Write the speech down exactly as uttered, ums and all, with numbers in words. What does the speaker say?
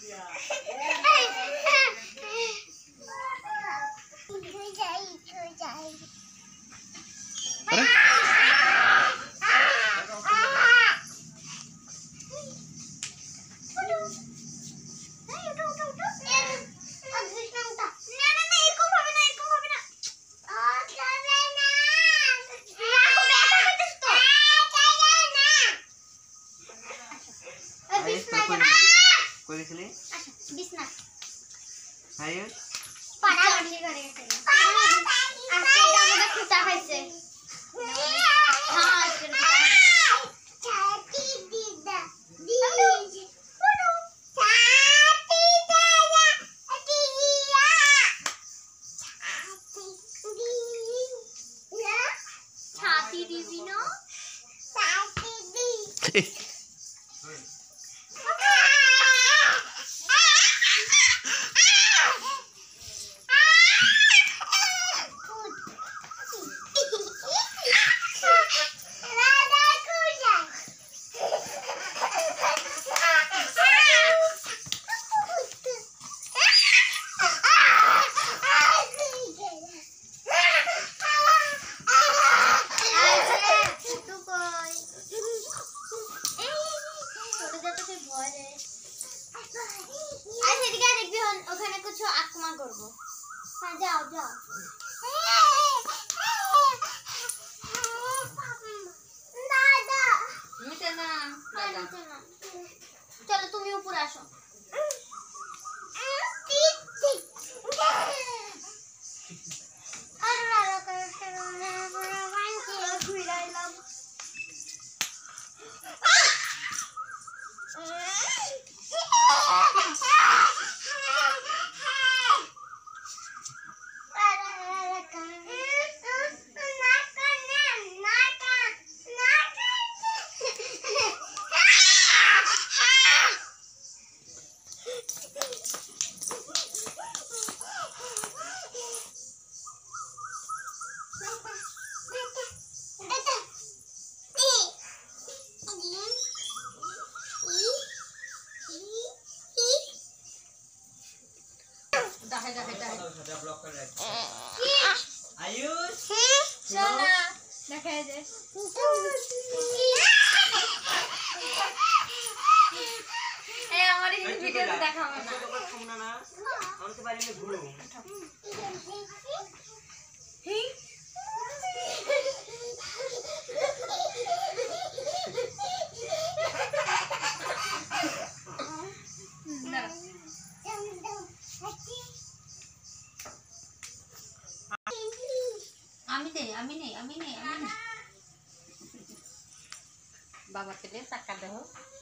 चलो तुम ऊपर आसो आयुष सोना देखाय दे ए हमारी वीडियो में देखाओ ना सुनना ना और के बारे में भूलो ही আমি নেই আমি নেই আমি নেই আমি নেই বাবা তেলে চাকা দাও